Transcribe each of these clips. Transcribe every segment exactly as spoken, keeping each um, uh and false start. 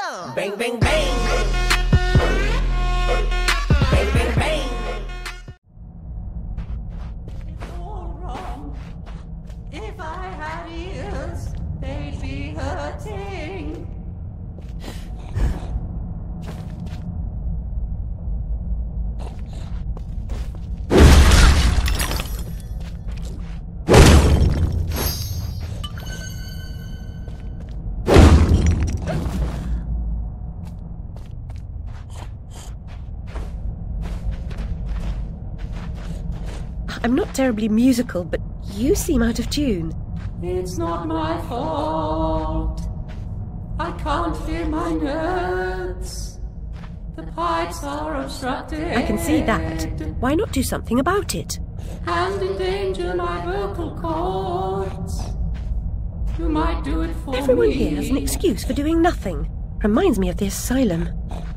Oh. Bang, bang, bang. Bang, bang, bang. It's all wrong. If I had ears, they'd be hurting. I'm not terribly musical, but you seem out of tune. It's not my fault. I can't hear my notes. The pipes are obstructed. I can see that. Why not do something about it? And endanger my vocal cords. You might do it for Everyone me. here has an excuse for doing nothing. Reminds me of the asylum.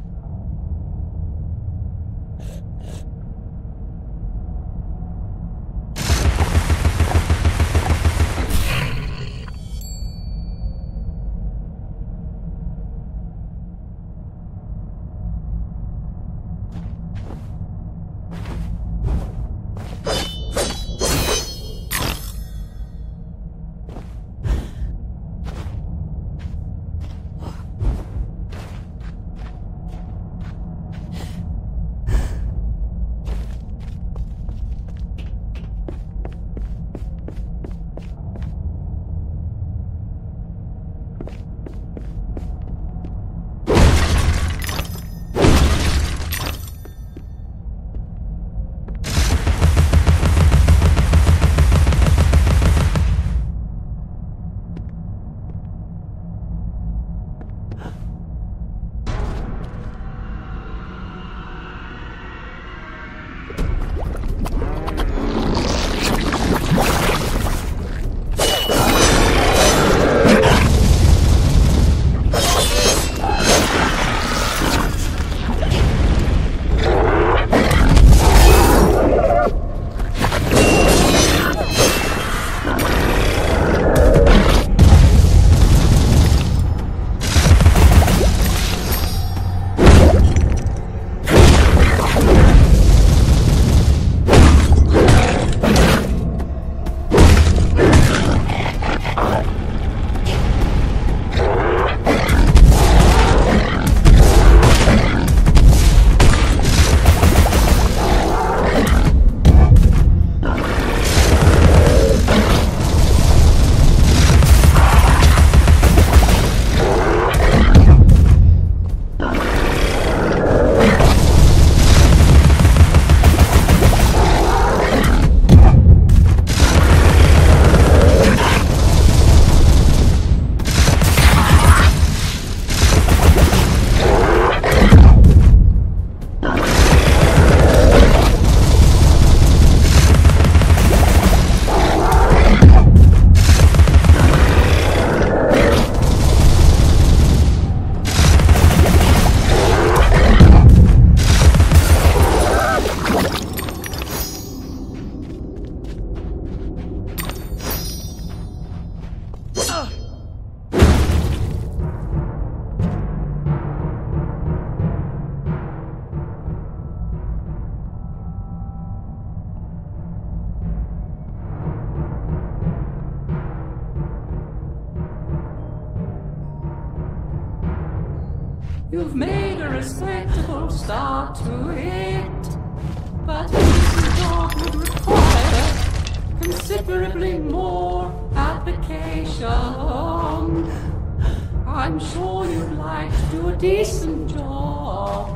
You've made a respectable start to it, but this job would require considerably more application. I'm sure you'd like to do a decent job.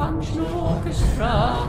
functional orchestra.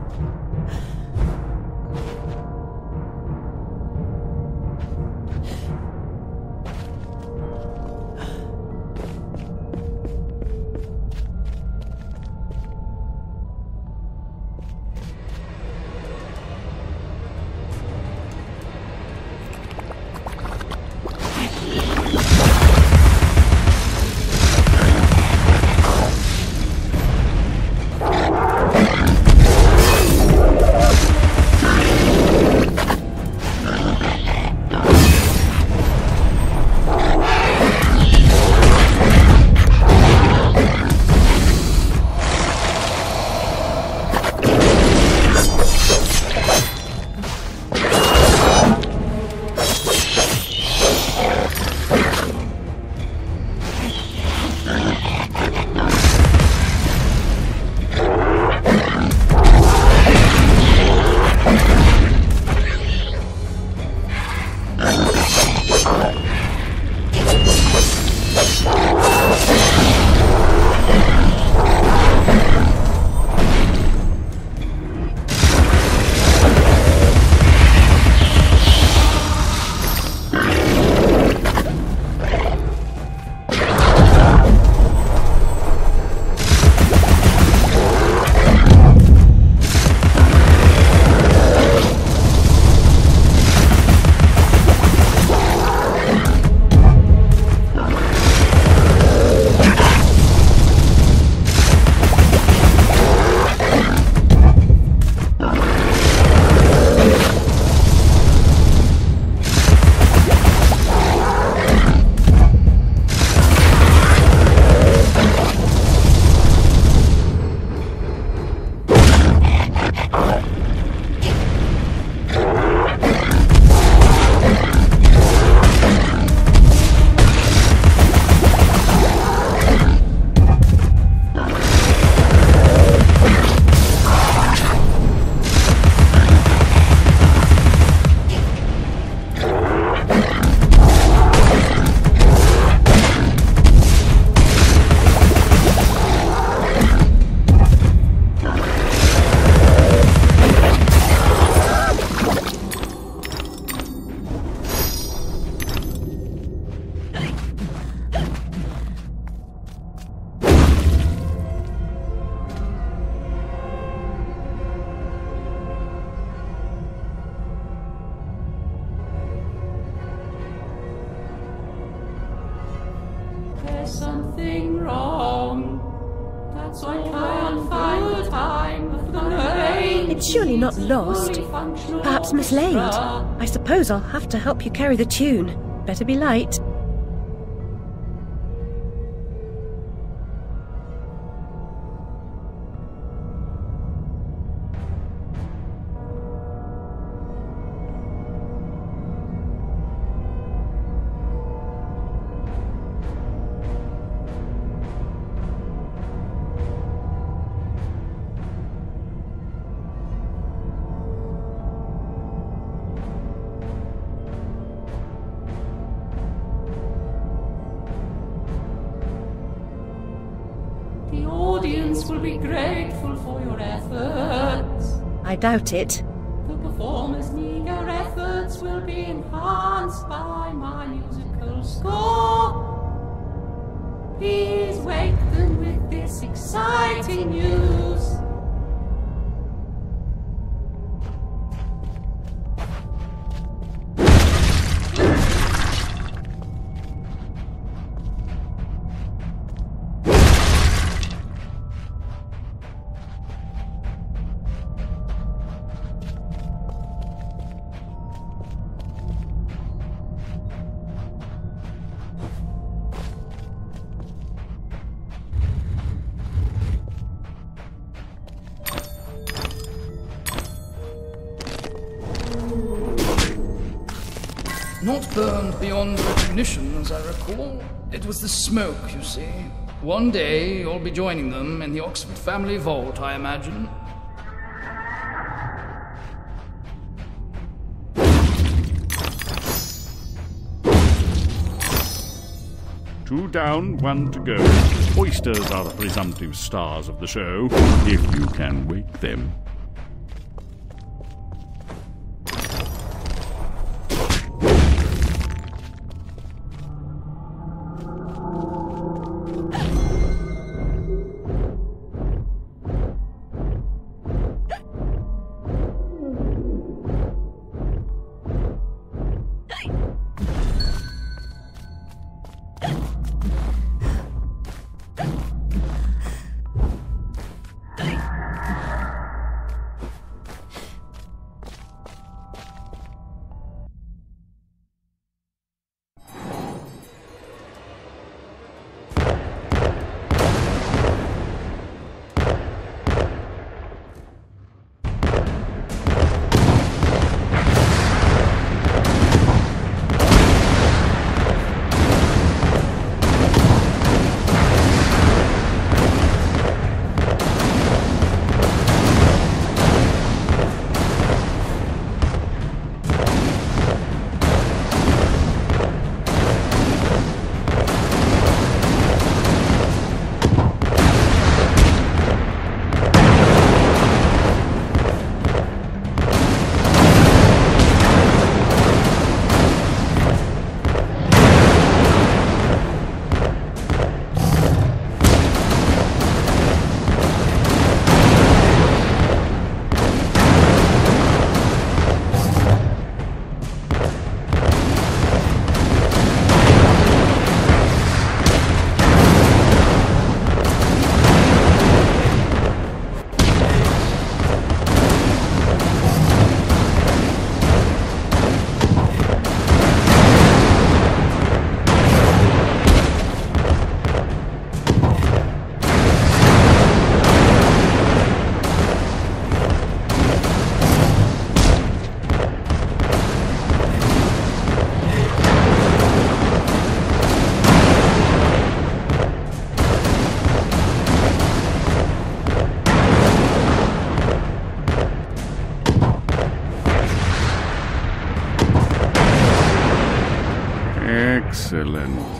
Something wrong. That's why I can't find the time for the rain. It's surely not lost. Perhaps mislaid. I suppose I'll have to help you carry the tune. Better be light. The audience will be grateful for your efforts. I doubt it. The performers' eager efforts will be enhanced by my musical score. Please wake them with this exciting news. Not burned beyond recognition, as I recall. It was the smoke, you see. One day you'll be joining them in the Oxford family vault, I imagine. Two down, one to go. Oysters are the presumptive stars of the show, if you can wake them. Excellent.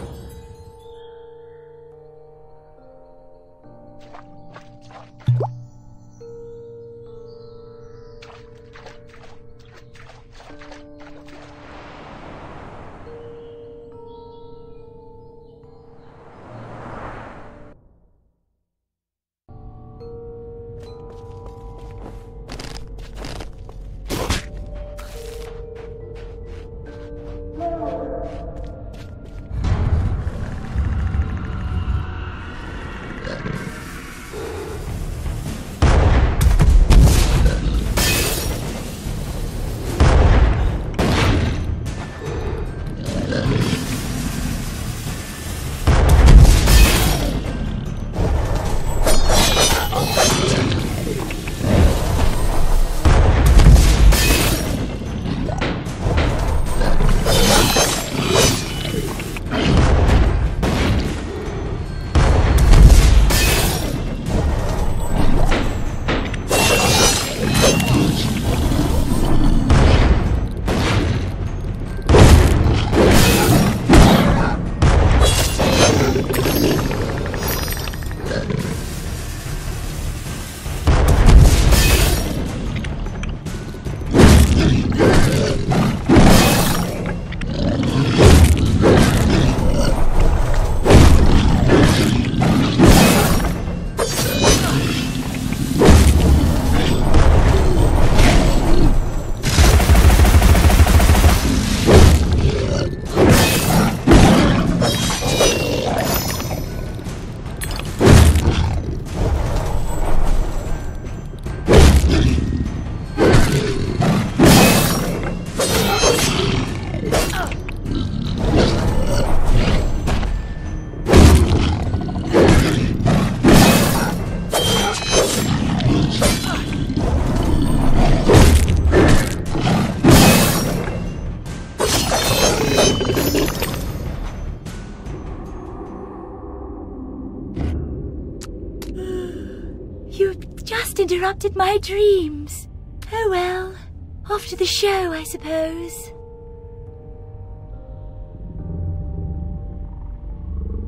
Interrupted my dreams. Oh well, off to the show, I suppose.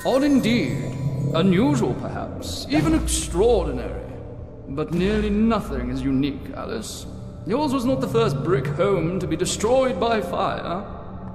Odd indeed. Unusual, perhaps. Even extraordinary. But nearly nothing is unique, Alice. Yours was not the first brick home to be destroyed by fire.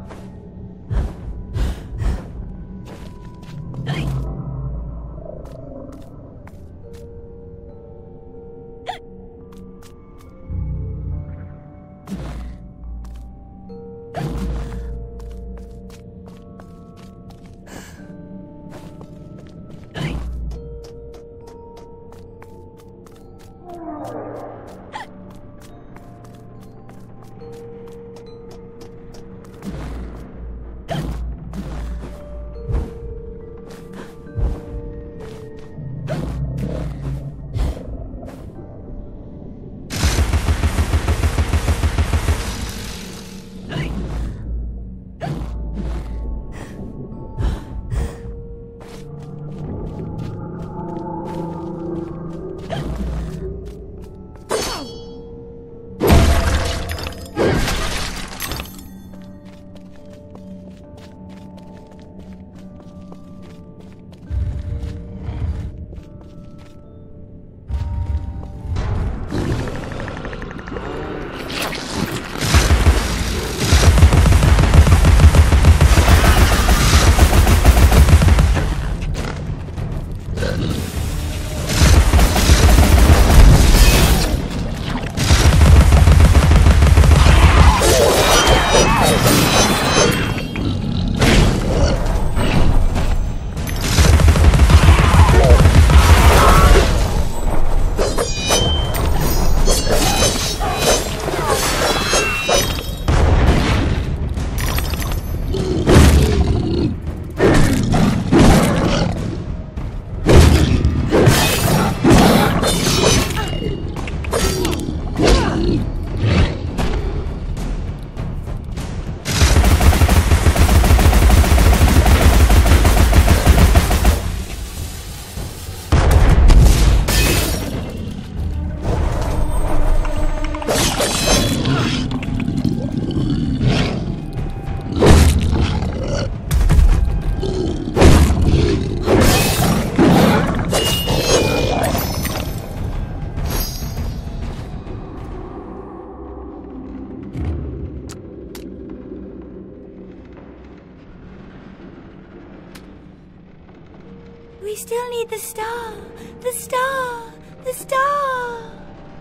We still need the star! The star! The star!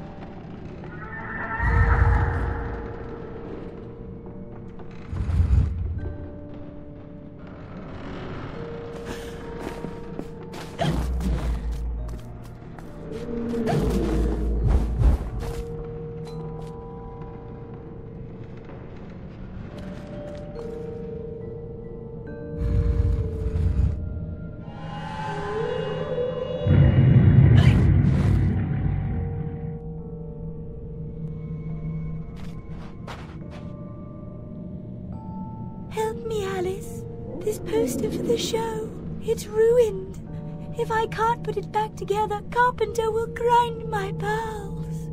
Help me, Alice. This poster for the show, it's ruined. If I can't put it back together, Carpenter will grind my pearls.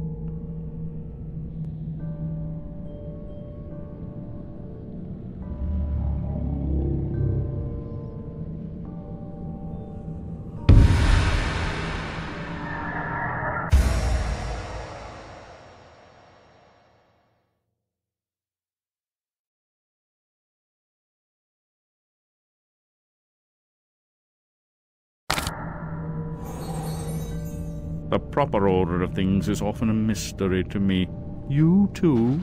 The proper order of things is often a mystery to me. You too?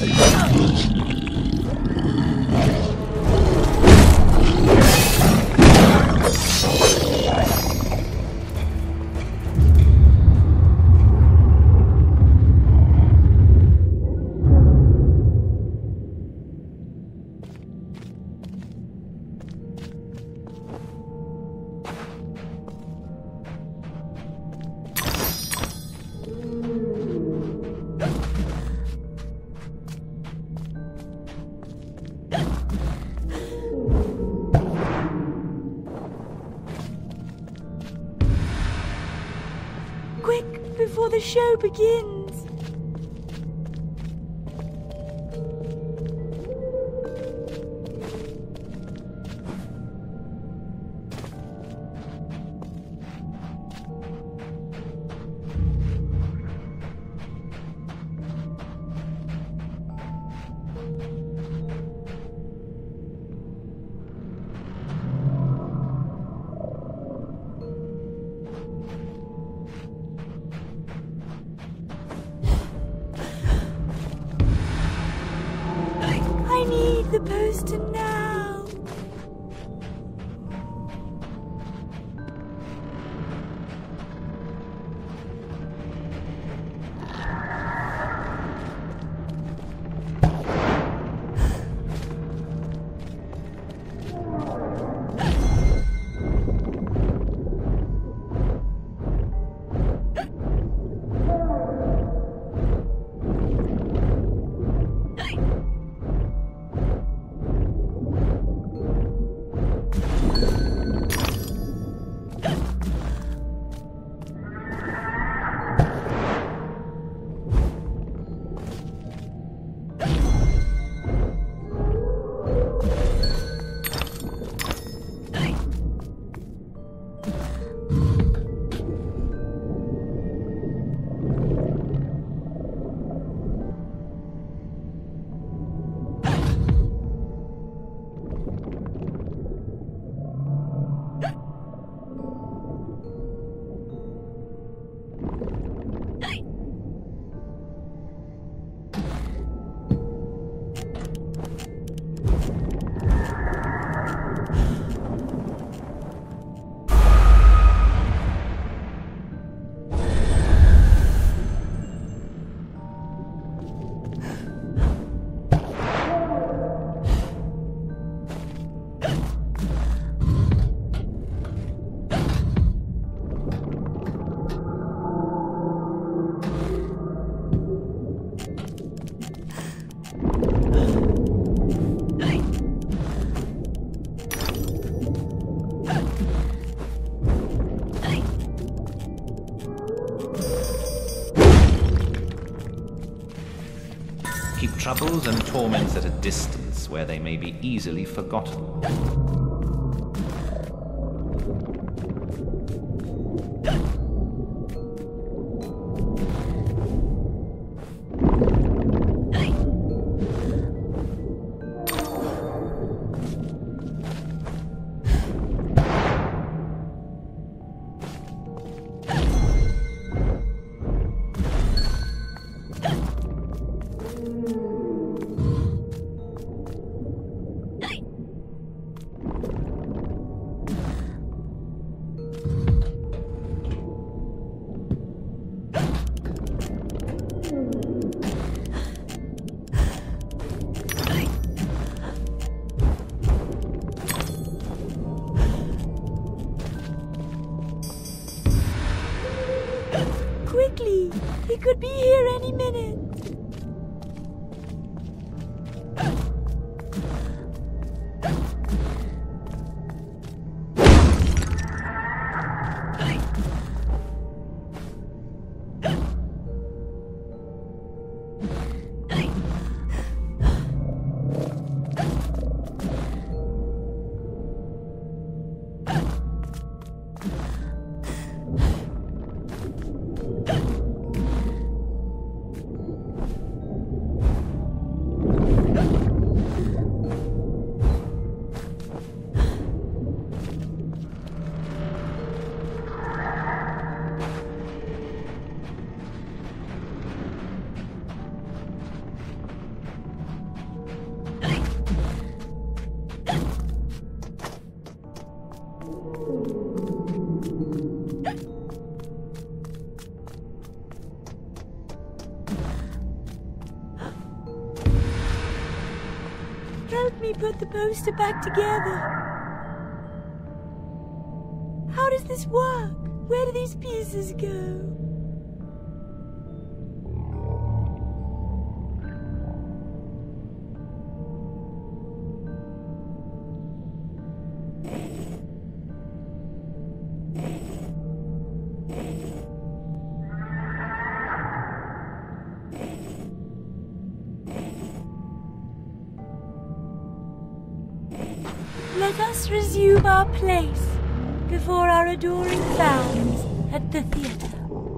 Quick, before the show begins. I need the poster now. Keep troubles and torments at a distance where they may be easily forgotten. Quickly! He could be here any minute. Help me put the poster back together. How does this work? Where do these pieces go? Let us resume our place before our adoring fans at the theatre.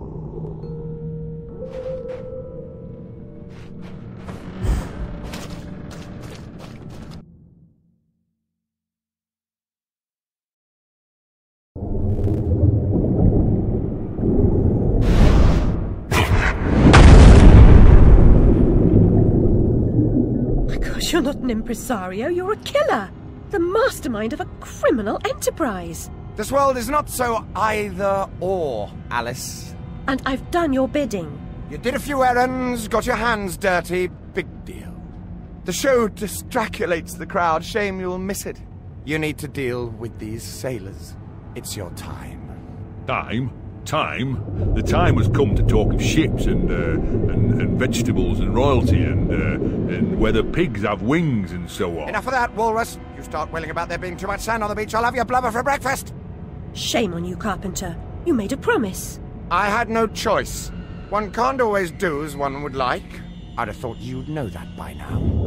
My gosh, you're not an impresario, you're a killer! The mastermind of a criminal enterprise! This world is not so either-or, Alice. And I've done your bidding. You did a few errands, got your hands dirty, big deal. The show distraculates the crowd, shame you'll miss it. You need to deal with these sailors. It's your time. Time? Time? The time has come to talk of ships and, uh, and, and vegetables and royalty and, uh, and whether pigs have wings and so on. Enough of that, Walrus. You start wailing about there being too much sand on the beach, I'll have your blubber for breakfast. Shame on you, Carpenter. You made a promise. I had no choice. One can't always do as one would like. I'd have thought you'd know that by now.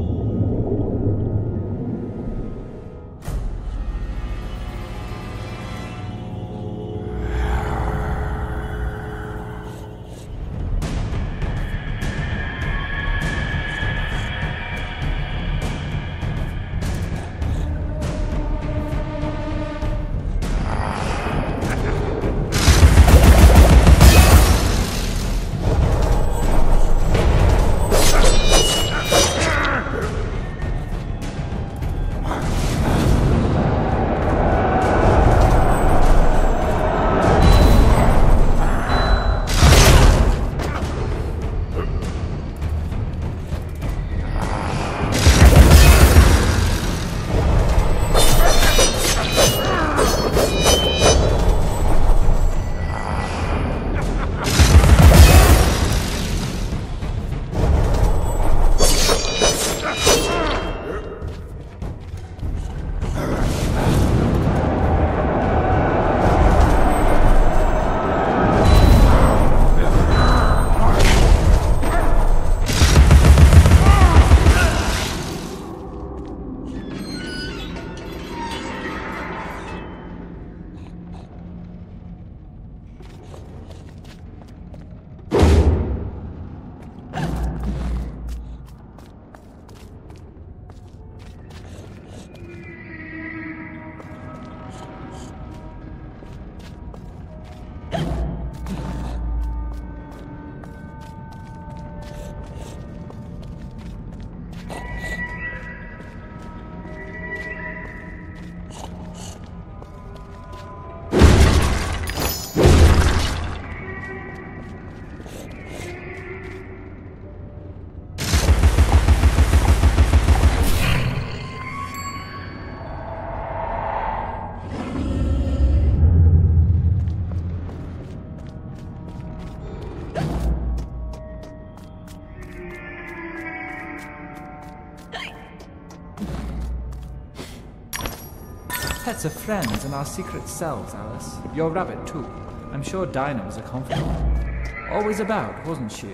Pets are friends in our secret selves, Alice. Your rabbit, too. I'm sure Dinah was a confidant. Always about, wasn't she?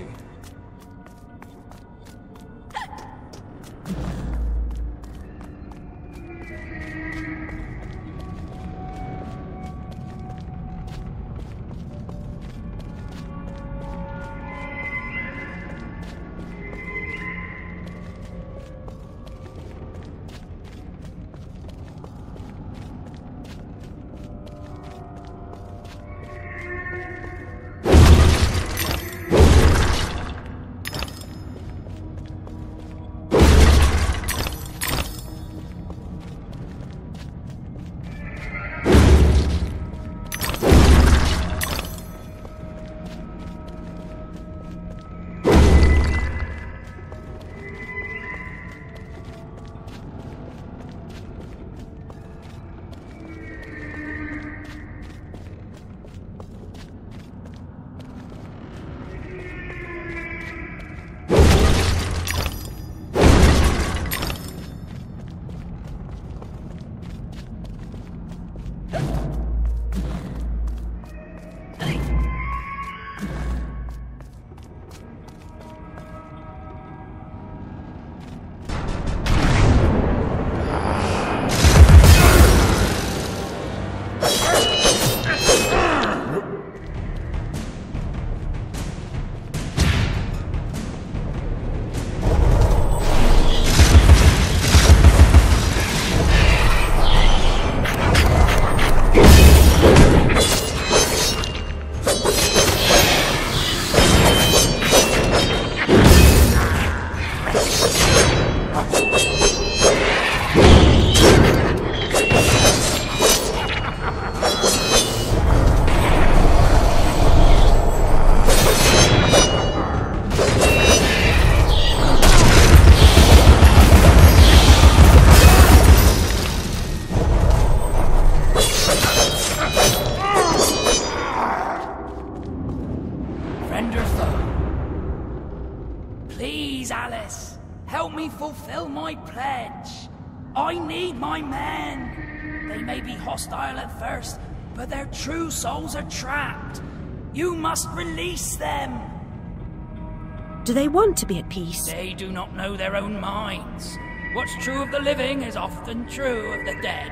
me fulfill my pledge. I need my men. They may be hostile at first, but their true souls are trapped. You must release them. Do they want to be at peace? They do not know their own minds. What's true of the living is often true of the dead.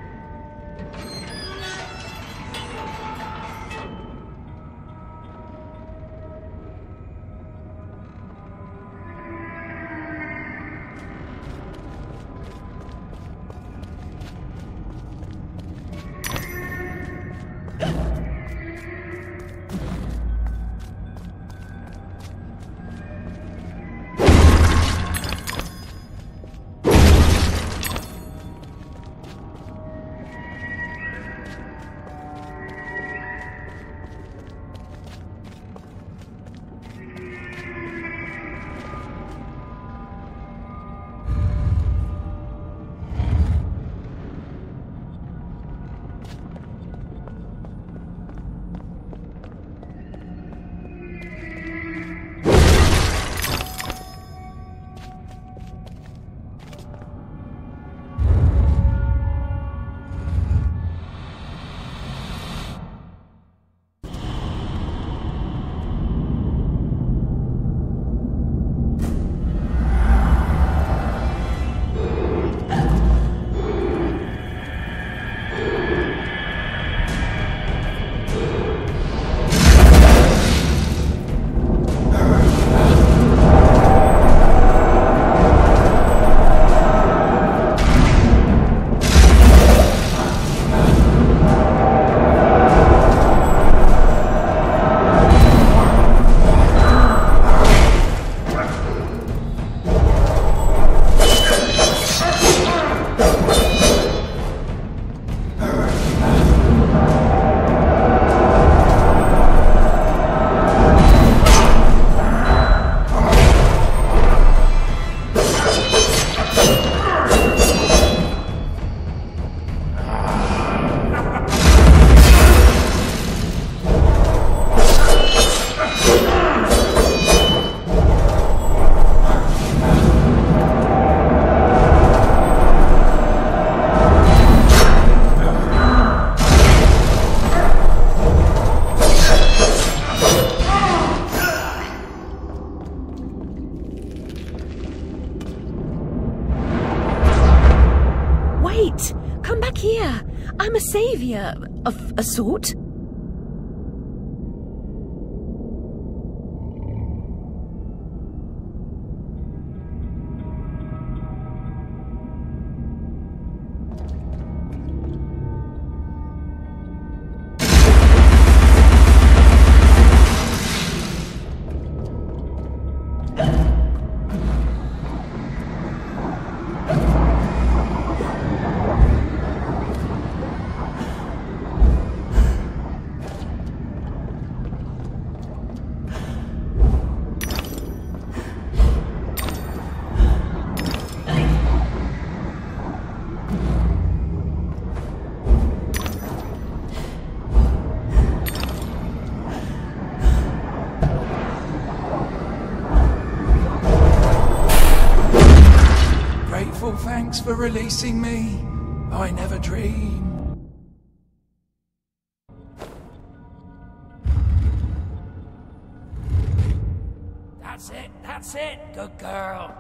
I'm a saviour of a sort. Thanks for releasing me. I never dreamed. That's it, that's it, good girl.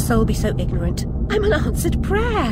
soul be so ignorant? I'm an answered prayer.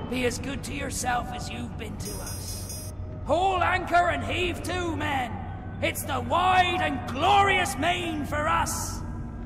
Be as good to yourself as you've been to us. Haul anchor and heave to, men! It's the wide and glorious main for us!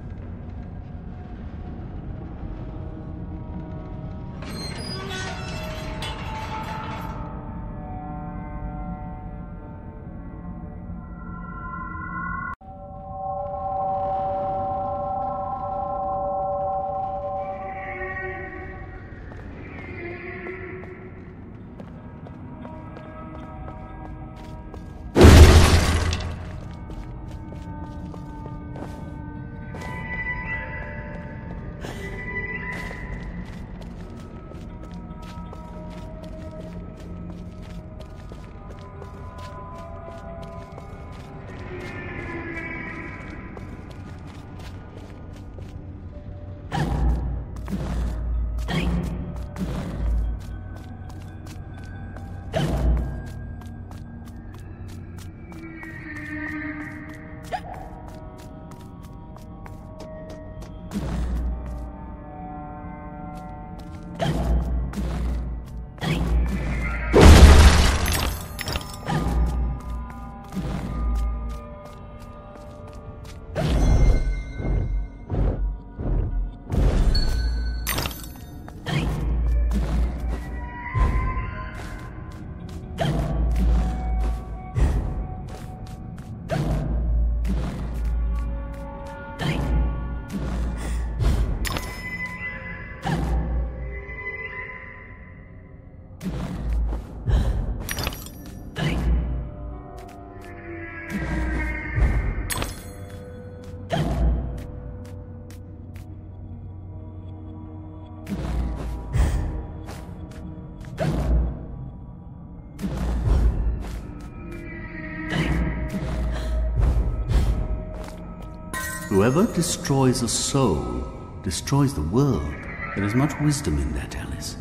Whoever destroys a soul destroys the world. There is much wisdom in that, Alice.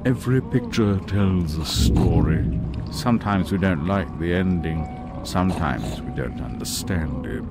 Every picture tells a story. Sometimes we don't like the ending. Sometimes we don't understand it.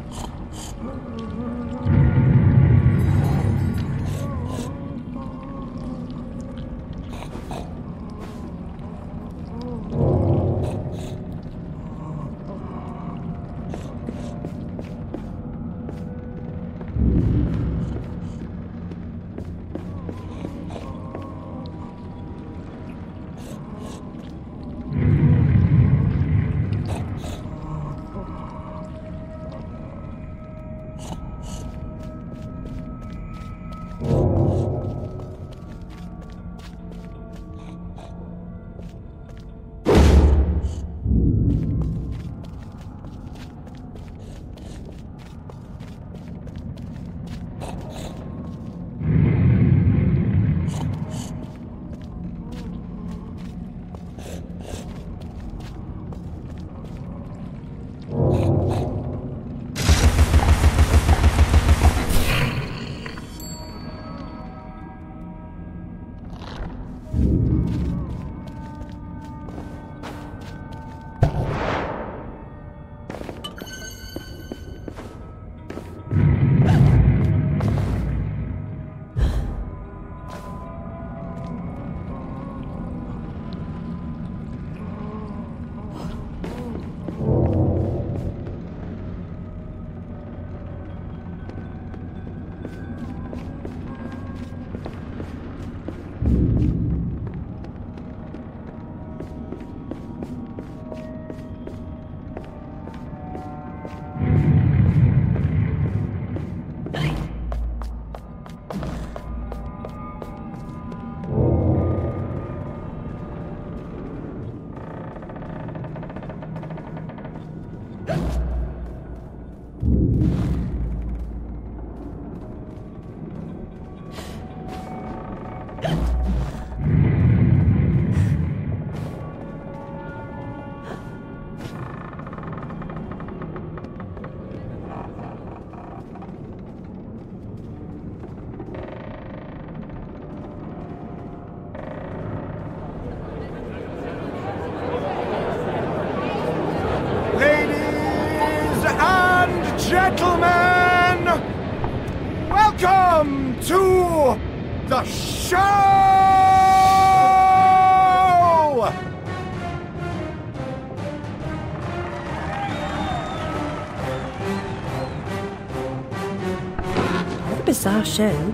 Gentlemen, welcome to the show! What a bizarre show.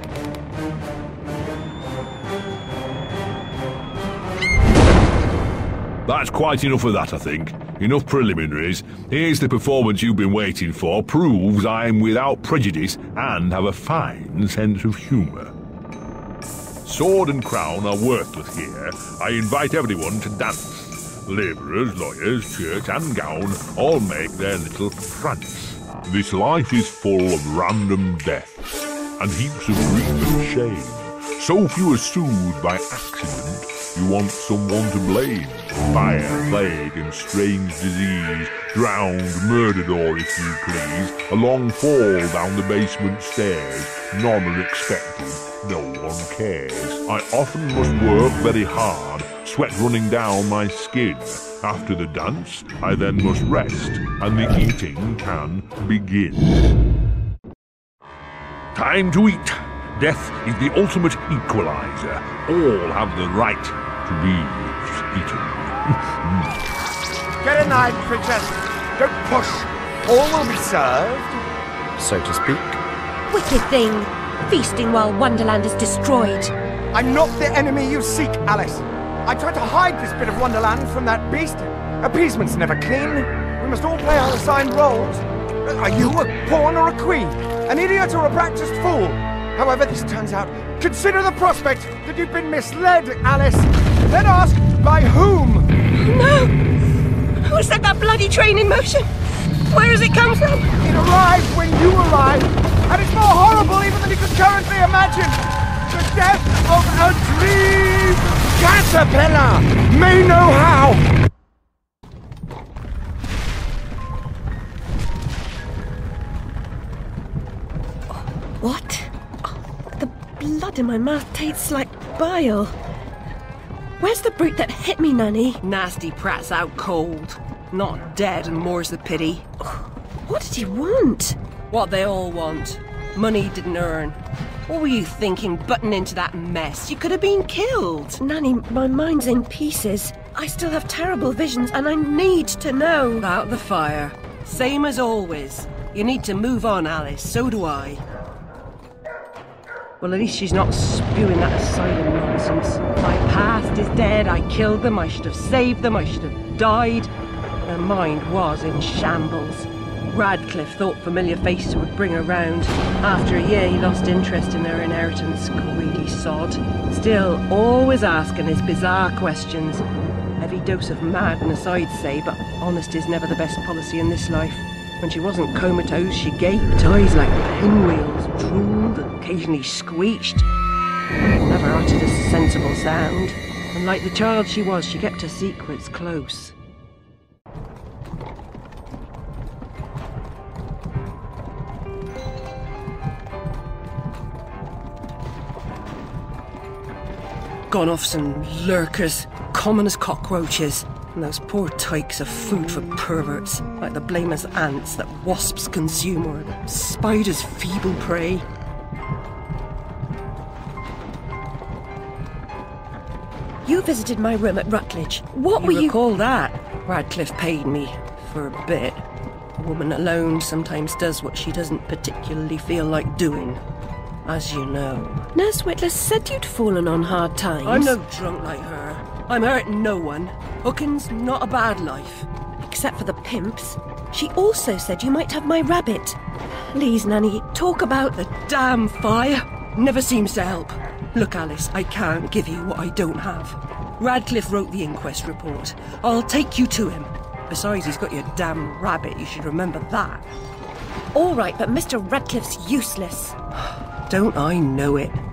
That's quite enough of that, I think. Enough preliminaries. Here's the performance you've been waiting for. Proves I'm without prejudice and have a fine sense of humour. Sword and crown are worthless here. I invite everyone to dance. Labourers, lawyers, shirt and gown all make their little prance. This life is full of random deaths and heaps of grief and shame. So few are soothed by accident. You want someone to blame. Fire, plague, and strange disease. Drowned, murdered, or if you please, a long fall down the basement stairs. None are expected. No one cares. I often must work very hard, sweat running down my skin. After the dance, I then must rest, and the eating can begin. Time to eat. Death is the ultimate equalizer. All have the right to be eaten. Get a knife, princess. Don't push. All will be served, so to speak. Wicked thing! Feasting while Wonderland is destroyed. I'm not the enemy you seek, Alice. I tried to hide this bit of Wonderland from that beast. Appeasement's never clean. We must all play our assigned roles. Are you a pawn or a queen? An idiot or a practiced fool? However this turns out, consider the prospect that you've been misled, Alice. Then ask, by whom? No! Who set that bloody train in motion? Where has it come from? It arrived when you arrived, and it's more horrible even than you could currently imagine. The death of a dream caterpillar may know how. What? Oh, the blood in my mouth tastes like bile. Where's the brute that hit me, Nanny? Nasty prat's out cold. Not dead, and more's the pity. What did he want? What they all want. Money didn't earn. What were you thinking, butting into that mess? You could have been killed. Nanny, my mind's in pieces. I still have terrible visions, and I need to know. About the fire. Same as always. You need to move on, Alice. So do I. Well, at least she's not spewing that asylum nonsense. My past is dead. I killed them. I should have saved them. I should have died. Her mind was in shambles. Radcliffe thought familiar faces would bring her round. After a year, he lost interest in her inheritance. Greedy sod. Still, always asking his bizarre questions. Heavy dose of madness, I'd say, but honesty's never the best policy in this life. When she wasn't comatose, she gaped, eyes like pinwheels, drooled, and occasionally screeched. Never uttered a sensible sound. And like the child she was, she kept her secrets close. Gone off some lurkers, common as cockroaches. And those poor tykes are food for perverts, like the blameless ants that wasps consume or spiders' feeble prey. You visited my room at Rutledge. What you were you... recall that? Radcliffe paid me, for a bit. A woman alone sometimes does what she doesn't particularly feel like doing. As you know. Nurse Whitler said you'd fallen on hard times. I'm no drunk like her. I'm hurting no one. Hooking's not a bad life. Except for the pimps. She also said you might have my rabbit. Please, Nanny, talk about... The damn fire never seems to help. Look, Alice, I can't give you what I don't have. Radcliffe wrote the inquest report. I'll take you to him. Besides, he's got your damn rabbit. You should remember that. All right, but Mister Radcliffe's useless. Don't I know it?